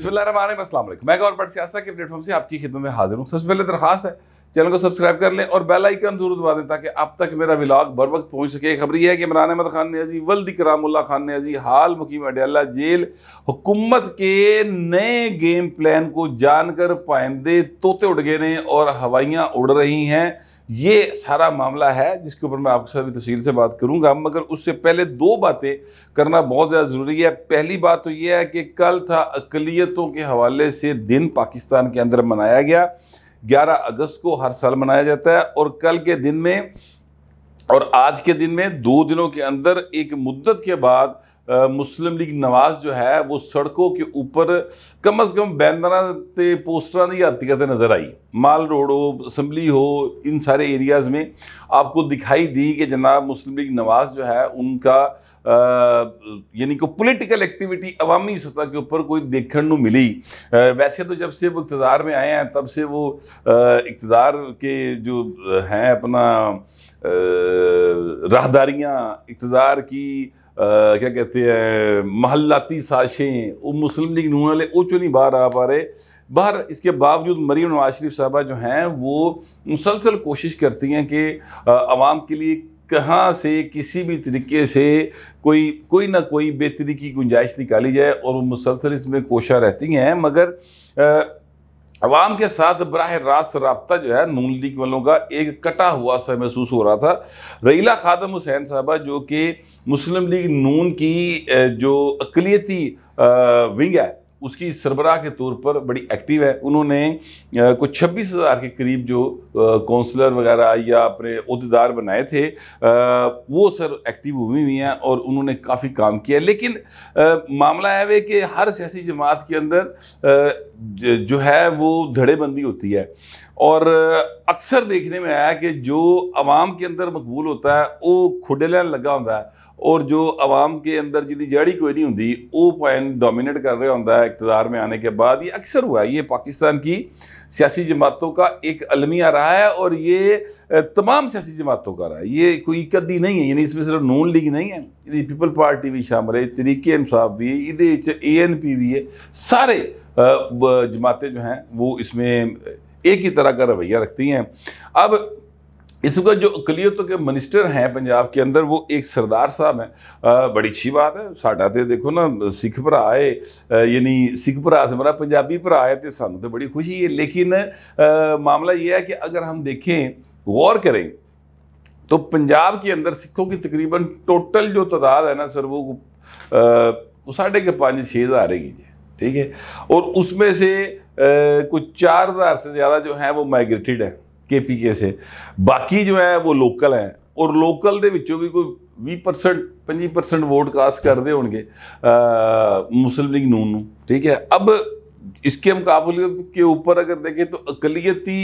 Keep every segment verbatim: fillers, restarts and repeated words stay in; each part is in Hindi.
बिस्मिल्लाहिर्रहमानिर्रहीम, अस्सलाम वालेकुम। मैं गौर बट सियासत के प्लेटफॉर्म से आपकी खिदमत में हाजिर हूँ। सबसे पहले दरखास्त है, चैनल को सब्सक्राइब कर लें और बेल आइकन जरूर दबा दें ताकि अब तक मेरा व्लॉग बर वक्त पहुँच सके। खबर यह है कि इमरान अहमद खान नियाज़ी वल्द करामुल्लाह खान नियाज़ी हाल मुकीम अडयाला जेल हुकूमत के नए गेम प्लान को जानकर पाइंदे तोते उड़ गए ने और हवाइयाँ उड़ रही हैं। ये सारा मामला है जिसके ऊपर मैं आपके साथ भी तफसील से बात करूंगा, मगर उससे पहले दो बातें करना बहुत ज़्यादा ज़रूरी है। पहली बात तो ये है कि कल था अक़लियतों के हवाले से दिन पाकिस्तान के अंदर मनाया गया। ग्यारह अगस्त को हर साल मनाया जाता है और कल के दिन में और आज के दिन में दो दिनों के अंदर एक मुद्दत के बाद आ, मुस्लिम लीग नवाज जो है वो सड़कों के ऊपर कम अज़ कम बैनर ते पोस्टर की हत्ती करते नज़र आई। माल रोड हो, असम्बली हो, इन सारे एरियाज़ में आपको दिखाई दी कि जनाब मुस्लिम लीग नवाज जो है उनका यानी कि पॉलिटिकल एक्टिविटी अवामी सतह के ऊपर कोई देखने को मिली। आ, वैसे तो जब से वो इक़्तिदार में आए हैं तब से वो इक़्तिदार के जो हैं अपना राहदारियाँ, इक़्तिदार की Uh, क्या कहते हैं महल्लाती साजिशें, वो मुस्लिम लीग नून वाले वो चो नहीं बाहर आ पा रहे। बाहर इसके बावजूद मरीम नवाज शरीफ साहबा जो हैं वो मुसलसल कोशिश करती हैं कि आवाम के लिए कहाँ से किसी भी तरीके से कोई कोई ना कोई बेहतरी की गुंजाइश निकाली जाए और वो मुसलसल इसमें कोशा रहती हैं। मगर आ, अवाम के साथ बराह रास्त रब्ता जो है नून लीग वालों का एक कटा हुआ सा महसूस हो रहा था। रहीला खादम हुसैन साहबा जो कि मुस्लिम लीग नून की जो अक़लियती विंग है उसकी सरबराह के तौर पर बड़ी एक्टिव है। उन्होंने कुछ छब्बीस हज़ार के करीब जो काउंसलर वगैरह या अपने अहदेदार बनाए थे वो सर एक्टिव हुई हुई हैं और उन्होंने काफ़ी काम किया। लेकिन आ, मामला है कि हर सियासी जमात के अंदर जो है वो धड़ेबंदी होती है और अक्सर देखने में आया कि जो आवाम के अंदर मकबूल होता है वो खुडे लैन लगा होता है और जो आवाम के अंदर जिंदी जड़ी कोई नहीं होती वो पॉइंट डोमिनेट कर रहा होता है इक़्तिदार में आने के बाद। ये अक्सर हुआ है, ये पाकिस्तान की सियासी जमातों का एक अलमिया रहा है और ये तमाम सियासी जमातों का रहा है। ये कोई कदी नहीं है, यानी इसमें सिर्फ नून लीग नहीं है, पीपल पार्टी भी शामिल है, तरीके इंसाफ भी है, ये ए एन पी भी है। सारे जमातें जो हैं वो इसमें एक ही तरह का रवैया रखती हैं। अब इस वक्त जो अक़लियतों के मिनिस्टर हैं पंजाब के अंदर वो एक सरदार साहब हैं। बड़ी अच्छी बात है, साडा तो देखो ना सिख भरा है, यानी सिख भरा से मेरा पंजाबी भरा है तो सानू तो बड़ी खुशी है। लेकिन आ, मामला ये है कि अगर हम देखें गौर करें तो पंजाब के अंदर सिखों की तकरीबन टोटल जो तादाद है ना सर वो वो साढ़े के पाँच छः हज़ार है, ठीक है। और उसमें से आ, कुछ चार हज़ार से ज़्यादा जो है वो माइग्रेटेड है के पी के से, बाकी जो है वो लोकल हैं और लोकल दे विचों भी कोई बीस परसेंट पच्चीस परसेंट वोट कास्ट करते होंगे मुस्लिम लीग नून, ठीक है। अब इसके मुकाबले के ऊपर अगर देखें तो अक़लियती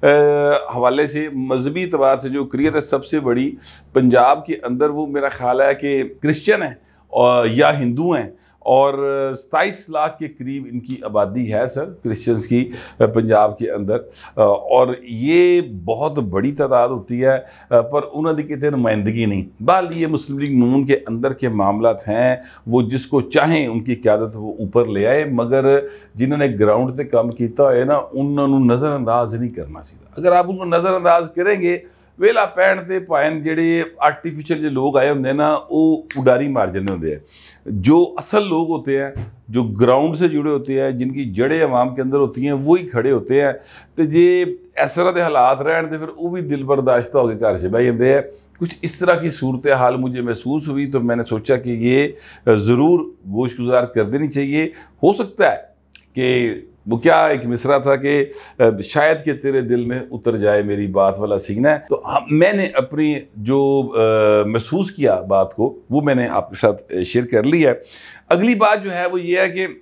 हवाले से मजहबी एतबार से जो अक़लियत है सबसे बड़ी पंजाब के अंदर वो मेरा ख्याल है कि क्रिश्चियन है और या हिंदू हैं और सताईस लाख के करीब इनकी आबादी है सर क्रिश्चियंस की पंजाब के अंदर। और ये बहुत बड़ी तादाद होती है पर उन्होंने कितने नुमाइंदगी नहीं। बाल ये मुस्लिम लीग नून के अंदर के मामलात हैं, वो जिसको चाहें उनकी क़यादत वो ऊपर ले आए, मगर जिन्होंने ग्राउंड पर काम किया है ना उन्होंने नज़रअंदाज नहीं करना चाहिए। अगर आप उनको नज़रअंदाज करेंगे वेला पैण ते भाएं जेडे आर्टिफिशियल जो लोग आए होंगे ना वो उडारी मार जाते होंगे हैं। जो असल लोग होते हैं जो ग्राउंड से जुड़े होते हैं जिनकी जड़ें अवाम के अंदर होती हैं वही खड़े होते हैं। तो जे इस तरह के हालात रहन तो फिर वो भी दिल बर्दाश्त होकर घर से बह जाते हैं। कुछ इस तरह की सूरत हाल मुझे महसूस हुई तो मैंने सोचा कि ये ज़रूर गोश गुजार कर देनी चाहिए। हो सकता है कि वो क्या एक मिसरा था कि शायद कि तेरे दिल में उतर जाए मेरी बात वाला सीन है। तो हम मैंने अपनी जो महसूस किया बात को वो मैंने आपके साथ शेयर कर ली है। अगली बात जो है वो ये है कि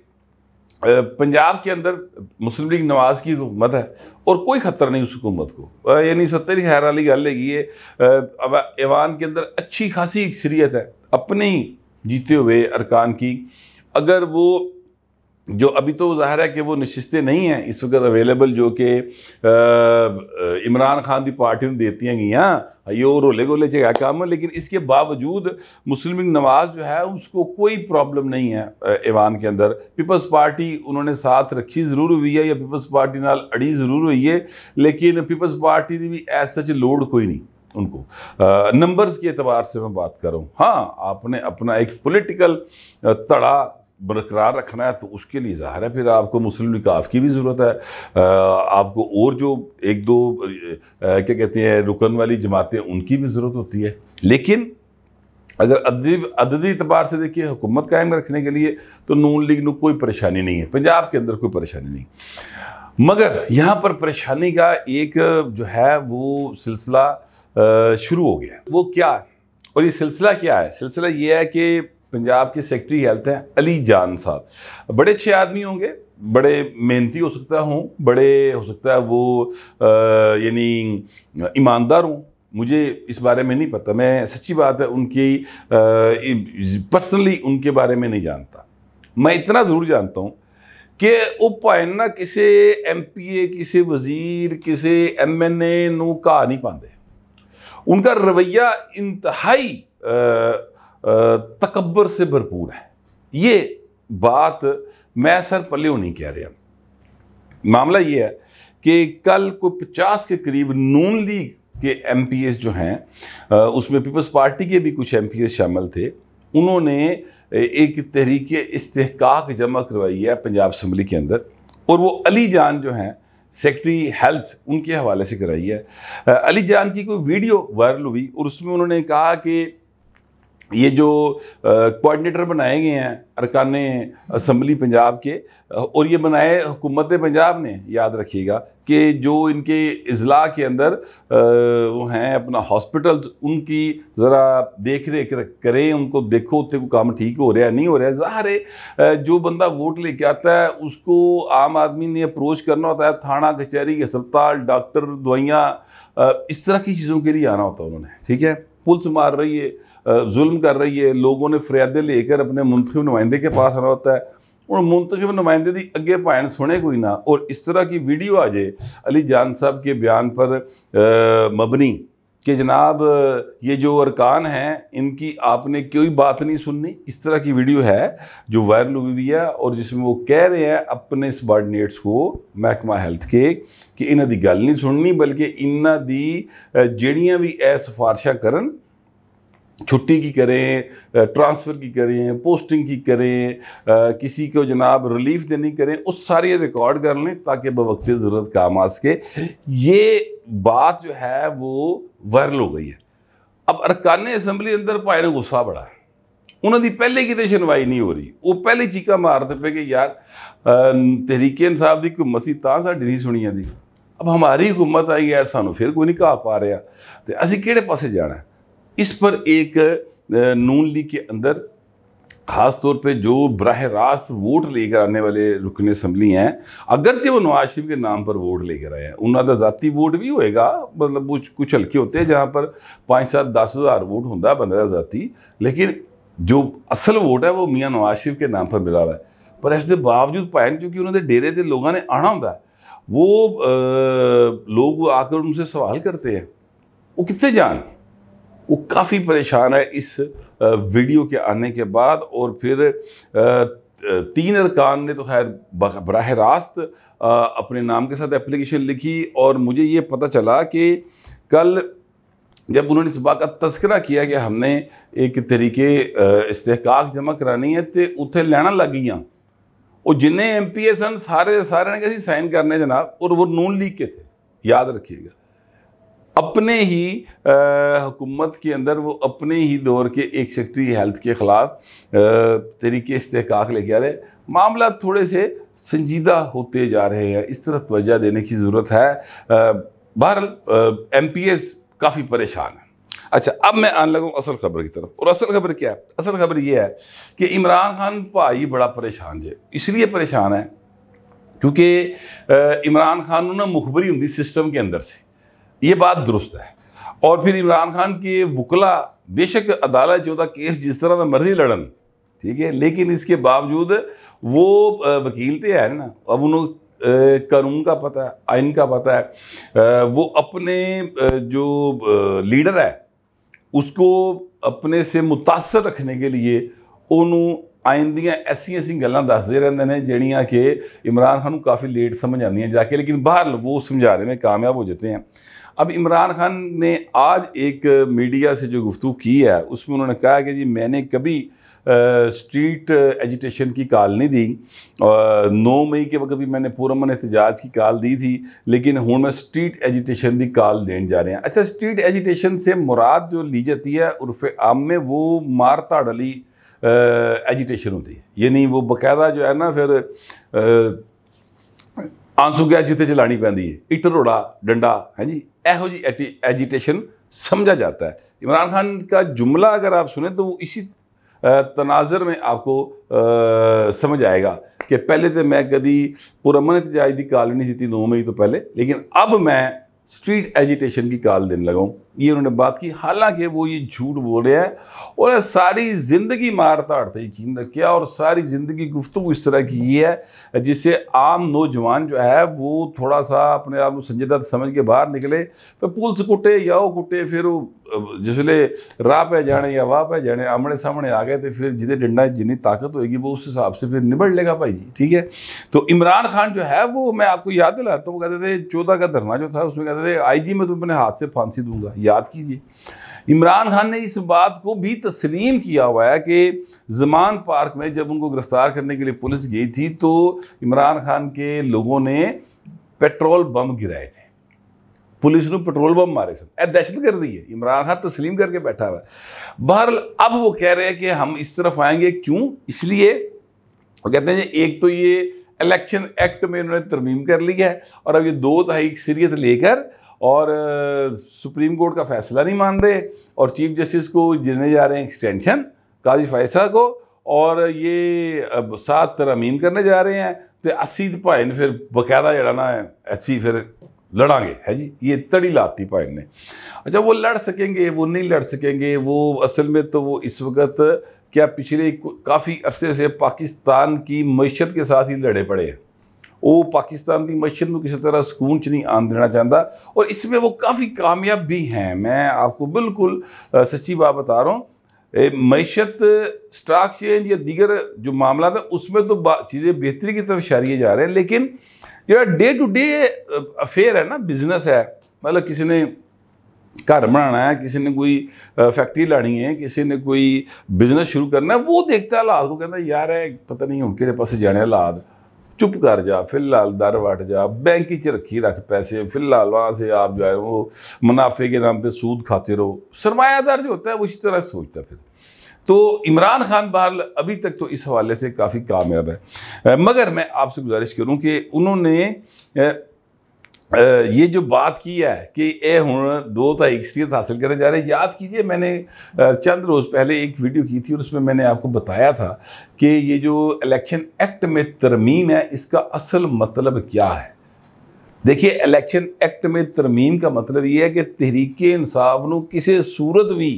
पंजाब के अंदर मुस्लिम लीग नवाज की हुकूमत है और कोई ख़तरा नहीं उस हुकूमत को, यानी सत्तर ही खैर वाली गल है। अब ऐवान के अंदर अच्छी खासी अक्सरियत है अपने ही जीते हुए अरकान की। अगर वो जो अभी तो ज़ाहिर है कि वो नशिस्तें नहीं हैं इस वक्त अवेलेबल, जो कि इमरान खान की पार्टी ने देती हैं गई ये रोले गोले जगह काम है, लेकिन इसके बावजूद मुस्लिम लीग नवाज जो है उसको कोई प्रॉब्लम नहीं है ऐवान के अंदर। पीपल्स पार्टी उन्होंने साथ रखी ज़रूर हुई है या पीपल्स पार्टी नाल अड़ी ज़रूर हुई है, लेकिन पीपल्स पार्टी की भी एज सच लोड कोई नहीं उनको। नंबर्स के एतबार से मैं बात करूँ, हाँ आपने अपना एक पॉलिटिकल तड़ा बरकरार रखना है तो उसके लिए ज़ाहिर है फिर आपको मुस्लिम लीग काफ की भी ज़रूरत है, आपको और जो एक दो क्या कहते हैं रुकन वाली जमातें उनकी भी ज़रूरत होती है। लेकिन अगर अददी अददी एतबार से देखिए हुकूमत कायम रखने के लिए तो नून लीग को कोई परेशानी नहीं है, पंजाब के अंदर कोई परेशानी नहीं। मगर यहाँ पर परेशानी का एक जो है वो सिलसिला शुरू हो गया। वो क्या, और ये सिलसिला क्या है? सिलसिला ये है कि पंजाब के सेक्रेटरी हेल्थ हैं अली जान साहब, बड़े अच्छे आदमी होंगे, बड़े मेहनती हो सकता हूँ, बड़े हो सकता है वो यानी ईमानदार हूँ, मुझे इस बारे में नहीं पता, मैं सच्ची बात है उनकी पर्सनली उनके बारे में नहीं जानता। मैं इतना ज़रूर जानता हूँ कि वो भाएं ना किसी एम पी ए, किसी वजीर, किसी एम एन ए नू घा नहीं पाते। उनका रवैया इंतहाई तकब्बर से भरपूर है। ये बात मैं सर पल्ले नहीं कह रहा। मामला ये है कि कल को पचास के करीब नून लीग के एम पी एस जो हैं, उसमें पीपल्स पार्टी के भी कुछ एम पी एस शामिल थे, उन्होंने एक तहरीक इस्तेहकाक जमा करवाई है पंजाब असम्बली के अंदर, और वो अली जान जो हैं सेक्रेटरी हेल्थ उनके हवाले से कराई है। अली जान की कोई वीडियो वायरल हुई और उसमें उन्होंने कहा कि ये जो कोऑर्डिनेटर बनाए गए हैं अरकान असम्बली पंजाब के, और ये बनाए हुकूमत पंजाब ने, याद रखिएगा कि जो इनके इजला के अंदर वो हैं अपना हॉस्पिटल, उनकी ज़रा देख रेख करें, उनको देखो उत्ते को काम ठीक हो रहा है नहीं हो रहा है। ज़ाहिर है जो बंदा वोट लेके आता है उसको आम आदमी ने अप्रोच करना होता है, थाना कचहरी अस्पताल डॉक्टर दवाइयाँ इस तरह की चीज़ों के लिए आना होता है उन्होंने, ठीक है। पुलिस मार रही है, जुल्म कर रही है, लोगों ने फरियादें लेकर अपने मुंतखब नुमाइंदे के पास आना होता है, और मुंतखब नुमाइंदे की अगे भाएं सुने कोई ना, और इस तरह की वीडियो आ जाए अली जान साहब के बयान पर आ, मबनी कि जनाब ये जो अरकान हैं इनकी आपने कोई बात नहीं सुननी। इस तरह की वीडियो है जो वायरल हुई हुई है और जिसमें वो कह रहे हैं अपने सबॉर्डिनेट्स को महकमा हेल्थ के कि इन्हां दी गल नहीं सुननी, बल्कि इन्हां दी जेड़ियां भी ए सिफारिशां करन, छुट्टी की करें, ट्रांसफ़र की करें, पोस्टिंग की करें, किसी को जनाब रिलीफ देनी करें, उस सारी रिकॉर्ड कर लें ताकि बवक्त ज़रूरत काम आ सके। ये बात जो है वो वायरल हो गई है। अब अरकान असम्बली अंदर भाई ने गुस्सा बड़ा है, उन्होंने पहले कितने सुनवाई नहीं हो रही, वो पहले चीका मारते पे कि यार तहरीक इंसाफ की हुकूमत सी तां साडी नहीं सुनी जाती, अब हमारी हुकूमत आई है सानू फिर कोई नहीं कहा पा रहा, तो असीं किहड़े पासे जाना है। इस पर एक नून लीग के अंदर ख़ास तौर पे जो बराह रास्त वोट लेकर आने वाले रुकन असम्बली हैं, अगरचे वो नवाज शरीफ के नाम पर वोट लेकर आए हैं, उन्होंने ज़ाती वोट भी होएगा, मतलब कुछ कुछ हल्के होते हैं जहाँ पर पाँच सात दस हज़ार वोट होता बंदे का ज़ाती, लेकिन जो असल वोट है वो मियाँ नवाज शरीफ के नाम पर मिला हुआ है। पर इसके बावजूद भाएं क्योंकि उन्होंने डेरे के लोगों ने आना होता है, वो आ, लोग आकर उनसे सवाल करते हैं वो कितने जान, वो काफ़ी परेशान है इस वीडियो के आने के बाद। और फिर तीन अरकान ने तो खैर बराह रास्त अपने नाम के साथ एप्लीकेशन लिखी, और मुझे ये पता चला कि कल जब उन्होंने इस बात का तस्करा किया कि हमने एक तरीके इस्तेहकाक जमा करानी है तो उत्थे लैना लग गई, और जिन्हें एम पी ए सन सारे सारे ने कैसे साइन करने जनाब, और वो नून लीग के थे, याद रखिएगा। अपने ही हुकूमत के अंदर वो अपने ही दौर के एक सेक्रेटरी हेल्थ के ख़िलाफ़ तरीके इस्तेहकाक लेके आ रहे, मामला थोड़े से संजीदा होते जा रहे हैं, इस तरफ तवज्जो देने की ज़रूरत है। बहरहाल एम पी एस काफ़ी परेशान है। अच्छा, अब मैं आने लगा असल खबर की तरफ, और असल खबर क्या है? असल खबर ये है कि इमरान खान भाई बड़ा परेशान है। इसलिए परेशान है क्योंकि इमरान खान ना मुखबरी होंगी सिस्टम के अंदर से, ये बात दुरुस्त है। और फिर इमरान खान के वकला बेशक अदालत जो केस जिस तरह का मर्जी लड़न, ठीक है, लेकिन इसके बावजूद वो वकील तो है ना, अब उन्होंने कानून का पता है, आइन का पता है, वो अपने जो लीडर है उसको अपने से मुतासर रखने के लिए उन्होंने आइन दियाँ ऐसी ऐसी गल्लां दसदे रहंदे ने जिहड़ियां कि इमरान खान को काफ़ी लेट समझ आती हैं जाके, लेकिन बहरहाल वो समझाने में कामयाब हो जाते हैं। अब इमरान खान ने आज एक मीडिया से जो गुफ्तगू की है उसमें उन्होंने कहा कि जी मैंने कभी स्ट्रीट एजिटेशन की कॉल नहीं दी, नौ मई के वक्त भी मैंने पुरअमन एहतजाज की कॉल दी थी, लेकिन हूँ मैं स्ट्रीट एजिटेशन की कॉल देने जा रहे हैं। अच्छा, स्ट्रीट एजिटेशन से मुराद जो ली जाती है उर्फ आम में वो मार धाड़ वाली एजिटेशन होती है, यानी वो बाकायदा जो है ना फिर आंसू गैस जिते चलानी पैंदी है, इट रोड़ा डंडा है जी, एहो जी एजिटेशन समझा जाता है। इमरान खान का जुमला अगर आप सुने तो वो इसी तनाजर में आपको आ, समझ आएगा कि पहले तो मैं कभी पुरअमन एहतजाज की कॉल नहीं दी नौ मई तो पहले, लेकिन अब मैं स्ट्रीट एजिटेशन की कॉल देने लगा हूँ, ये उन्होंने बात की। हालांकि वो ये झूठ बोल रहे हैं और सारी ज़िंदगी मार धाड़ पे यकीन रखिया और सारी ज़िंदगी गुफ्तगू इस तरह की है जिससे आम नौजवान जो है वो थोड़ा सा अपने आप को संजीदा समझ के बाहर निकले, फिर पुलिस कुटे या वो कुटे, फिर जिसले राह पे जाने या वाह पे जाने आमने सामने आ गए तो फिर जिदे डंडा जितनी ताकत होगी वो उस हिसाब से फिर निबड़ लेगा भाई जी, ठीक है। तो इमरान खान जो है वो मैं आपको याद दिलाता हूँ, वो कहते थे चौदह का धरना जो था उसमें कहते थे आई जी मैं तुम्हें हाथ से फांसी दूंगा, याद कीजिए। इमरान खान ने इस बात को भी तस्लीम किया हुआ है कि ज़मान पार्क में जब उनको गिरफ्तार करने के लिए पुलिस गई थी तो इमरान खान के लोगों ने पेट्रोल बम गिराए थे, पुलिस ने पेट्रोल बम मारे थे, दहशत कर दी है। इमरान खान तस्लीम करके बैठा हुआ है। बहरहाल अब वो कह रहे हैं कि हम इस तरफ आएंगे, क्यों? इसलिए वो कहते हैं एक तो ये इलेक्शन एक्ट में उन्होंने तरमीम कर ली है और अब ये दो तिहाई अक्सरियत लेकर और सुप्रीम कोर्ट का फैसला नहीं मान रहे और चीफ जस्टिस को देने जा रहे हैं एक्सटेंशन काजी फैसला को, और ये अब सात तरमीम करने जा रहे हैं तो अस्सी भाई ने फिर बाकायदा जड़ा ना ऐसी फिर लड़ांगे है जी, ये तड़ी लाती भाई ने। अच्छा, वो लड़ सकेंगे वो नहीं लड़ सकेंगे, वो असल में तो वो इस वक्त क्या पिछले काफ़ी अरसे से पाकिस्तान की मईशत के साथ ही लड़े पड़े हैं। वो पाकिस्तान की मईशत में किसी तरह सुकून च नहीं आन देना चाहता और इसमें वो काफ़ी कामयाब भी हैं। मैं आपको बिल्कुल सच्ची बात बता रहा हूँ, मईशत स्टॉक चेंज या दीगर जो मामला था उसमें तो चीज़ें बेहतरी की तरफ इशारे जा रहे हैं, लेकिन जो डे टू डे अफेयर है ना, बिजनेस है, मतलब किसी ने घर बनाना है, किसी ने कोई फैक्ट्री लानी है, किसी ने कोई बिजनेस शुरू करना है, वो देखता है हालात को, कहता है यार है पता नहीं हूँ कि पास जाने हालात, चुप कर जा, फिलहाल दर वट जा, बैंक च रखी रख पैसे, फिलहाल वहाँ से आप जो है वो मुनाफे के नाम पे सूद खाते रहो। सरमायादार जो होता है वो इसी तरह सोचता है। फिर तो इमरान खान बहरहाल अभी तक तो इस हवाले से काफ़ी कामयाब है, मगर मैं आपसे गुजारिश करूं कि उन्होंने ये जो बात की है कि ए हुण दो तिहाई अक्सरियत हासिल करने जा रहे हैं। याद कीजिए मैंने चंद रोज़ पहले एक वीडियो की थी और उसमें मैंने आपको बताया था कि ये जो इलेक्शन एक्ट में तरमीम है इसका असल मतलब क्या है। देखिए, इलेक्शन एक्ट में तरमीम का मतलब ये है कि तहरीक इंसाफ नूं किसी सूरत भी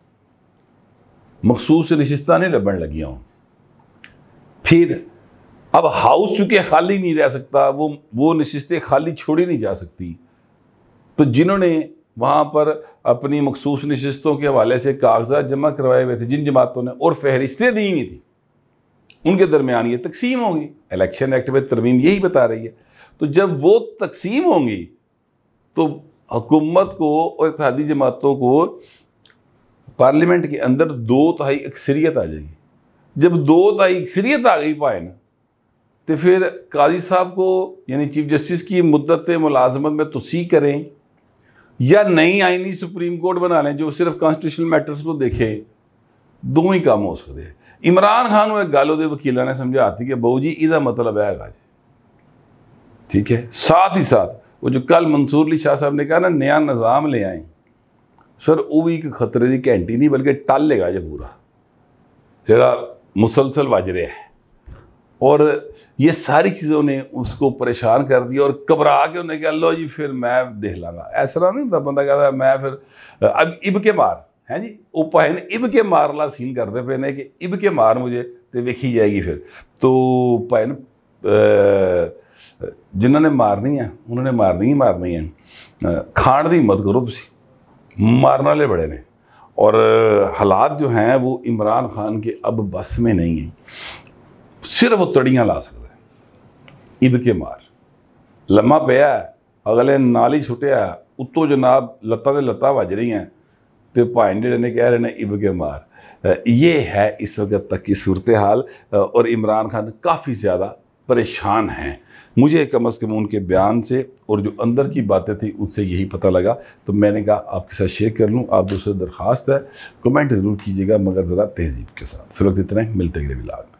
मखसूस नशिस्तां नहीं लभण लगियां होण। फिर अब हाउस चूंकि खाली नहीं रह सकता, वो वो नशिस्तें खाली छोड़ी नहीं जा सकती, तो जिन्होंने वहाँ पर अपनी मखसूस नशिस्तों के हवाले से कागजात जमा करवाए हुए थे, जिन जमातों ने और फहरिस्तें दी हुई थी, उनके दरमियान ये तकसीम होंगी। इलेक्शन एक्ट में तरमीम यही बता रही है। तो जब वो तकसीम होंगी तो हुकूमत को और इत्तेहादी जमातों को पार्लियामेंट के अंदर दो तिहाई अक्सरियत आ जाएगी। जब दो तिहाई अक्सरियत आ गई पाए ना, तो फिर काजी साहब को यानी चीफ जस्टिस की मुद्दत मुलाजमत में तोसी करें या नई आईनी सुप्रीम कोर्ट बना लें जो सिर्फ कॉन्स्टिट्यूशनल मैटर्स को देखे, दो ही काम हो सकते हैं। इमरान खान को एक गल उहदे वकीलों ने समझाती कि बहू जी इसका मतलब है, ठीक है। साथ ही साथ वो जो कल मंसूर अली शाह साहब ने कहा ना नया निज़ाम ले आए, सर वो भी एक खतरे की घंटी नहीं बल्कि टल लेगा जो पूरा जरा मुसलसल वज रहा है। और ये सारी चीज़ों ने उसको परेशान कर दिया और घबरा के उन्हें कहा लो जी फिर मैं देख लाँगा। ऐसा नहीं होता, बंदा कहता मैं फिर अब इब के मार हैं जी, ਉਹ ਭਾਏ ਨੇ ਇਬ ਕੇ ਮਾਰਲਾ ਸੀਨ ਕਰਦੇ ਪਏ ਨੇ ਕਿ ਇਬ ਕੇ ਮਾਰ मुझे ਤੇ ਵੇਖੀ ਜਾਏਗੀ ਫਿਰ। तो ਭਾਏ ਨੇ ਜਿਨ੍ਹਾਂ ਨੇ ਮਾਰਨੀ ਹੈ ਉਹਨਾਂ ਨੇ ਮਾਰਨੀ ਹੀ ਮਾਰਨੀ है। खाण ਦੀ मत करो ਤੁਸੀਂ, मारने वाले बड़े ने। और हालात जो हैं वो इमरान खान के अब बस में नहीं हैं, सिर्फ वो तड़ियाँ ला सकते हैं। इब के मार लम्मा पिया, अगले नाल ही छुटिया, उत्तों जनाब लत्तां ते लत्तां वज रही हैं, तो भाई जेडे ने कह रहे हैं इब के मार। ये है इस वक्त तक की सूरत हाल। और इमरान खान काफ़ी ज़्यादा परेशान हैं। मुझे कम अज़ कम उनके बयान से और जो अंदर की बातें थी उनसे यही पता लगा, तो मैंने कहा आपके साथ शेयर कर लूँ। आप दूसरे दरख्वास्त है, कमेंट ज़रूर कीजिएगा मगर ज़रा तहज़ीब के साथ। फिर वक्त इतना ही, मिलते अगले व्लॉग।